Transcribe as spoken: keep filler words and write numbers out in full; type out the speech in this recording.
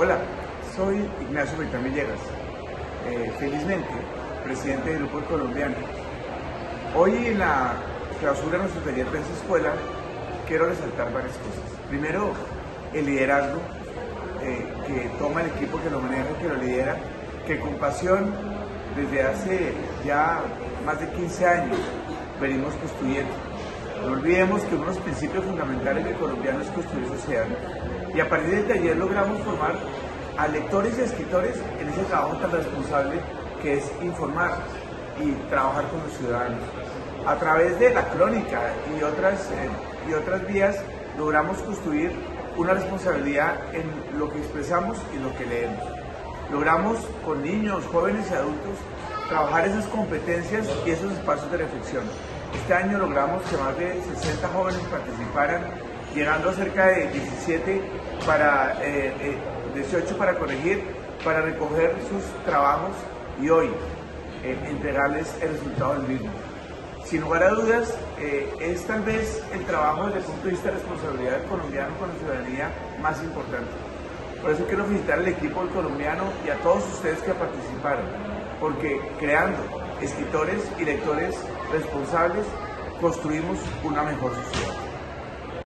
Hola, soy Ignacio Beltrán Villegas, eh, felizmente presidente del Grupo El Colombiano. Hoy en la clausura de nuestro taller Prensa Escuela quiero resaltar varias cosas. Primero, el liderazgo eh, que toma el equipo que lo maneja, que lo lidera, que con pasión desde hace ya más de quince años venimos construyendo. No olvidemos que uno de los principios fundamentales del colombiano es construir sociedad. Y a partir del taller logramos formar a lectores y a escritores en ese trabajo tan responsable que es informar y trabajar con los ciudadanos. A través de la crónica y otras, eh, y otras vías logramos construir una responsabilidad en lo que expresamos y lo que leemos. Logramos con niños, jóvenes y adultos trabajar esas competencias y esos espacios de reflexión. Este año logramos que más de sesenta jóvenes participaran, llegando a cerca de diecisiete para, eh, eh, dieciocho para corregir, para recoger sus trabajos y hoy eh, entregarles el resultado del mismo. Sin lugar a dudas, eh, es tal vez el trabajo desde el punto de vista de responsabilidad del colombiano con la ciudadanía más importante. Por eso quiero felicitar al equipo del colombiano y a todos ustedes que participaron, porque creando escritores y lectores responsables construimos una mejor sociedad.